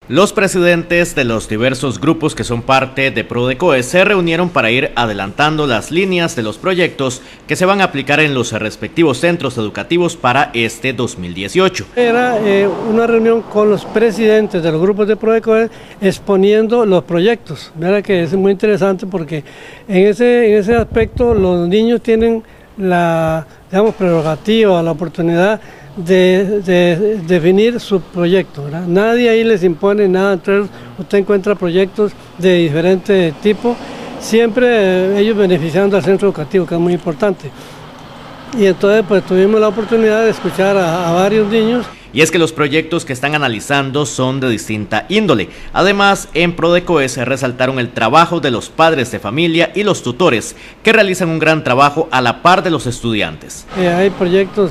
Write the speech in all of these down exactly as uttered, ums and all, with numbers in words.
Los presidentes de los diversos grupos que son parte de Prodecoe se reunieron para ir adelantando las líneas de los proyectos que se van a aplicar en los respectivos centros educativos para este dos mil dieciocho. Era eh, una reunión con los presidentes de los grupos de Prodecoe exponiendo los proyectos. Mira que es muy interesante porque en ese, en ese aspecto los niños tienen la, digamos, prerrogativa, la oportunidad De, de definir su proyecto, ¿verdad? Nadie ahí les impone nada, entonces usted encuentra proyectos de diferente tipo, siempre eh, ellos beneficiando al centro educativo, que es muy importante. Y entonces pues tuvimos la oportunidad de escuchar a, a varios niños. Y es que los proyectos que están analizando son de distinta índole. Además, en Prodecoe se resaltaron el trabajo de los padres de familia y los tutores, que realizan un gran trabajo a la par de los estudiantes. Eh, hay proyectos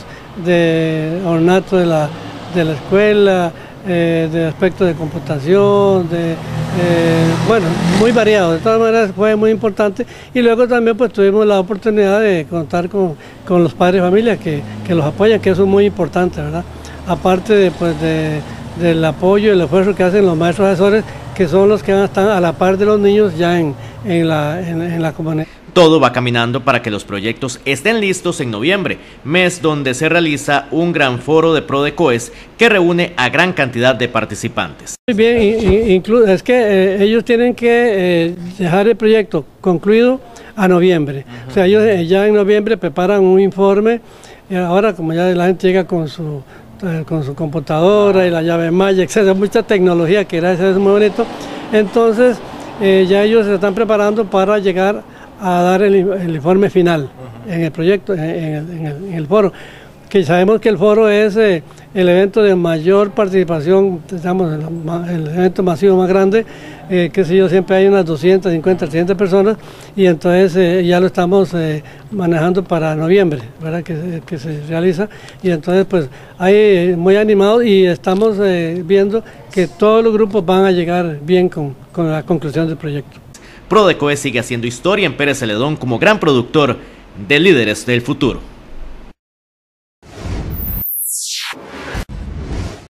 de ornato de la, de la escuela, eh, de aspecto de computación, de, eh, bueno, muy variado. De todas maneras fue muy importante. Y luego también pues tuvimos la oportunidad de contar con, con los padres de familia que, que los apoyan, que eso es muy importante, ¿verdad? Aparte de, pues, de, del apoyo y el esfuerzo que hacen los maestros asesores, que son los que van a estar a la par de los niños ya en, en, la, en, en la comunidad. Todo va caminando para que los proyectos estén listos en noviembre, mes donde se realiza un gran foro de Prodecoes que reúne a gran cantidad de participantes. Muy bien, es que eh, ellos tienen que eh, dejar el proyecto concluido a noviembre. Uh-huh. O sea, ellos eh, ya en noviembre preparan un informe, y ahora como ya la gente llega con su con su computadora y la llave malla, etcétera, mucha tecnología que gracias es muy bonito, entonces eh, ya ellos se están preparando para llegar a dar el, el informe final uh-huh. en el proyecto, en, en, el, en, el, en el foro, que sabemos que el foro es eh, el evento de mayor participación, digamos, el, el evento masivo más grande, eh, que sé yo, siempre hay unas doscientas cincuenta, trescientas personas, y entonces eh, ya lo estamos eh, manejando para noviembre, ¿verdad? Que, que se realiza, y entonces pues hay eh, muy animados y estamos eh, viendo que todos los grupos van a llegar bien con, con la conclusión del proyecto. Prodecoe sigue haciendo historia en Pérez Celedón como gran productor de líderes del futuro.